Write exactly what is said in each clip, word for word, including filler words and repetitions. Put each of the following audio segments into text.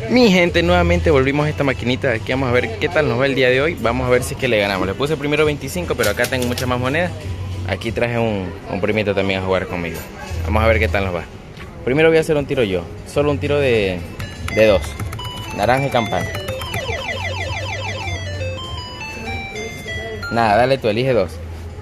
Mi gente, nuevamente volvimos a esta maquinita. Aquí vamos a ver qué tal nos va el día de hoy. Vamos a ver si es que le ganamos. Le puse primero veinticinco, pero acá tengo muchas más monedas. Aquí traje un, un primito también a jugar conmigo. Vamos a ver qué tal nos va. Primero voy a hacer un tiro yo. Solo un tiro de, de dos. Naranja y campana. Nada, dale tú, elige dos.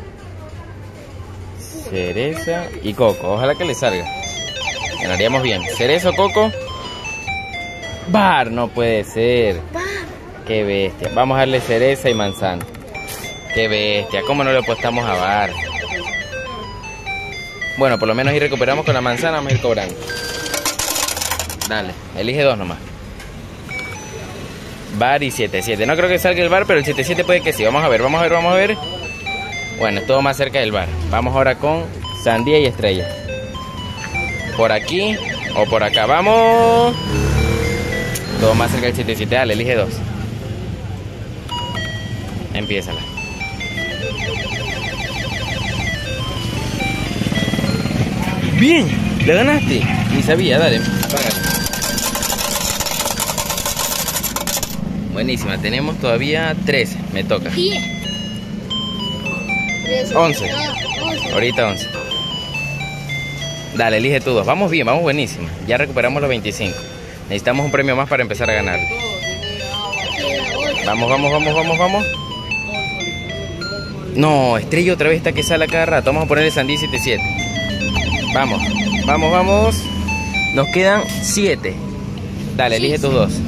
Cereza y coco. Ojalá que le salga. Ganaríamos bien. Cereza o coco. Bar, no puede ser. Qué bestia. Vamos a darle cereza y manzana. Qué bestia. ¿Cómo no le apostamos a bar? Bueno, por lo menos ahí recuperamos con la manzana. Vamos a ir cobrando. Dale, elige dos nomás. Bar y siete siete. No creo que salga el bar, pero el siete siete puede que sí. Vamos a ver, vamos a ver, vamos a ver. Bueno, todo más cerca del bar. Vamos ahora con sandía y estrella. Por aquí o por acá. ¡Vamos! Todo más cerca del siete siete. Dale, elige dos. Empiézala. Bien, le ganaste. Ni sabía, dale. Págale. Buenísima, tenemos todavía trece. Me toca. once. Ahorita once. Dale, elige tú dos. Vamos bien, vamos buenísima. Ya recuperamos los veinticinco. Necesitamos un premio más para empezar a ganar. Vamos, vamos, vamos, vamos, vamos. No, estrella otra vez está que sale a cada rato. Vamos a ponerle sandía siete siete. Vamos, vamos, vamos. Nos quedan siete. Dale, elige tus dos.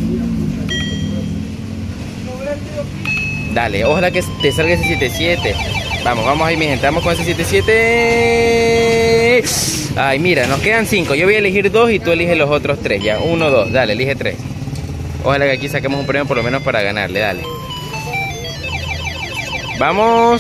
Dale, ojalá que te salga ese siete siete. Vamos, vamos ahí, mi gente. Vamos con ese siete siete. Ay, mira, nos quedan cinco. Yo voy a elegir dos y tú eliges los otros tres. Ya, uno, dos. Dale, elige tres. Ojalá que aquí saquemos un premio por lo menos para ganarle. Dale. Vamos.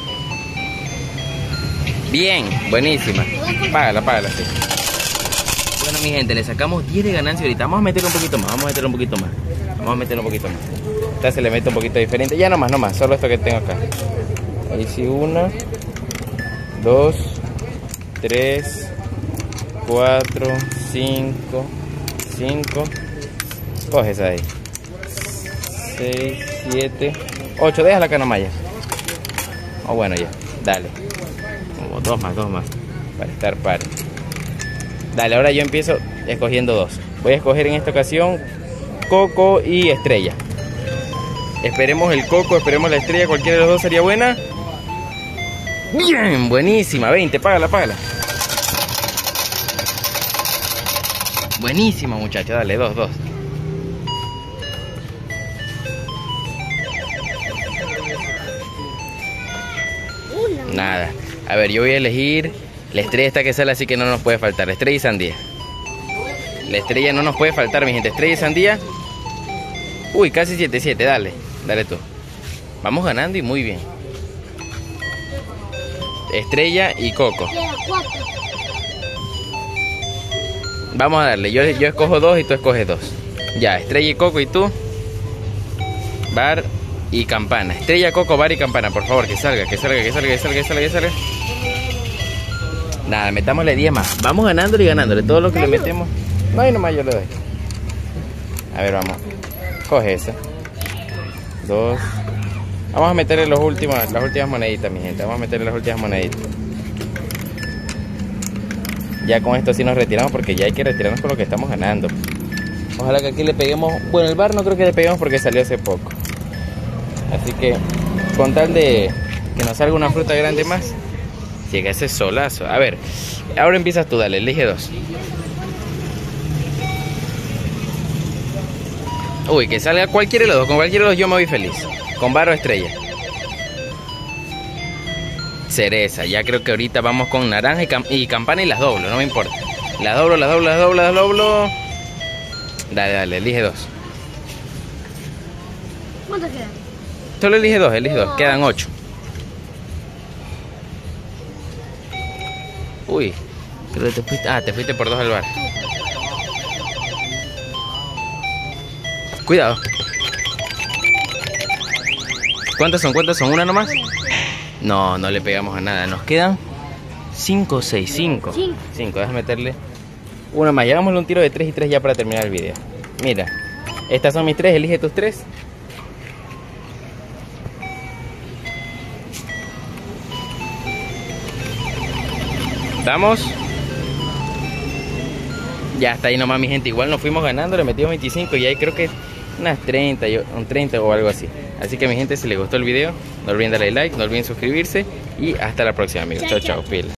Bien, buenísima. Págala, págala, sí. Bueno, mi gente, le sacamos diez de ganancia ahorita. Vamos a meterle un poquito más, vamos a meterle un poquito más. Vamos a meterle un poquito más. Esta se le mete un poquito diferente. Ya nomás, nomás, solo esto que tengo acá. Ahí sí, una, dos, tres, cuatro, cinco, cinco. Coge esa de ahí. seis, siete, ocho. Déjala acá nomás ya. Oh, bueno, ya. Dale. Como dos más, dos más. Para estar par. Dale, ahora yo empiezo escogiendo dos. Voy a escoger en esta ocasión coco y estrella. Esperemos el coco, esperemos la estrella. Cualquiera de los dos sería buena. Bien, buenísima. veinte, págala, págala. Buenísima, muchachos. Dale, dos, dos. Nada. A ver, yo voy a elegir la estrella esta que sale, así que no nos puede faltar. La estrella y sandía. La estrella no nos puede faltar, mi gente. Estrella y sandía. Uy, casi siete siete. Dale, dale tú. Vamos ganando y muy bien. Estrella y coco. Vamos a darle. Yo, yo escojo dos y tú escoges dos. Ya, estrella y coco y tú. Bar y campana. Estrella, coco, bar y campana. Por favor, que salga, que salga, que salga, que salga, que salga, que salga. Nada, metámosle diez más. Vamos ganándole y ganándole. Todo lo que le metemos. No hay nomás, yo le doy. A ver, vamos. Coge esa. Dos. Vamos a meterle los últimos, las últimas moneditas, mi gente. Vamos a meterle las últimas moneditas. Ya con esto sí nos retiramos, porque ya hay que retirarnos con lo que estamos ganando. Ojalá que aquí le peguemos. Bueno, el bar no creo que le peguemos porque salió hace poco. Así que con tal de que nos salga una fruta grande más. Llega ese solazo. A ver, ahora empiezas tú, dale, elige dos. Uy, que salga cualquiera de los dos. Con cualquiera de los dos yo me voy feliz. Con bar o estrella. Cereza. Ya creo que ahorita vamos con naranja y, cam y campana y las doblo, no me importa. Las doblo, las doblo, las doblo, las doblo. Dale, dale, elige dos. ¿Cuántos quedan? Solo elige dos, elige dos. Quedan ocho. Uy, creo que te fuiste. Ah, te fuiste por dos al bar. Cuidado. ¿Cuántas son? ¿Cuántas son? ¿Una nomás? No, no le pegamos a nada. Nos quedan cinco, seis, cinco. cinco, déjame meterle una más. Llegámosle un tiro de tres y tres ya para terminar el video. Mira, estas son mis tres, elige tus tres. ¿Estamos? Ya está ahí nomás, mi gente. Igual nos fuimos ganando, le metimos veinticinco y ahí creo que unas treinta, un treinta o algo así. Así que mi gente, si les gustó el video, no olviden darle like, no olviden suscribirse y hasta la próxima, amigos. Chao, chao, pila.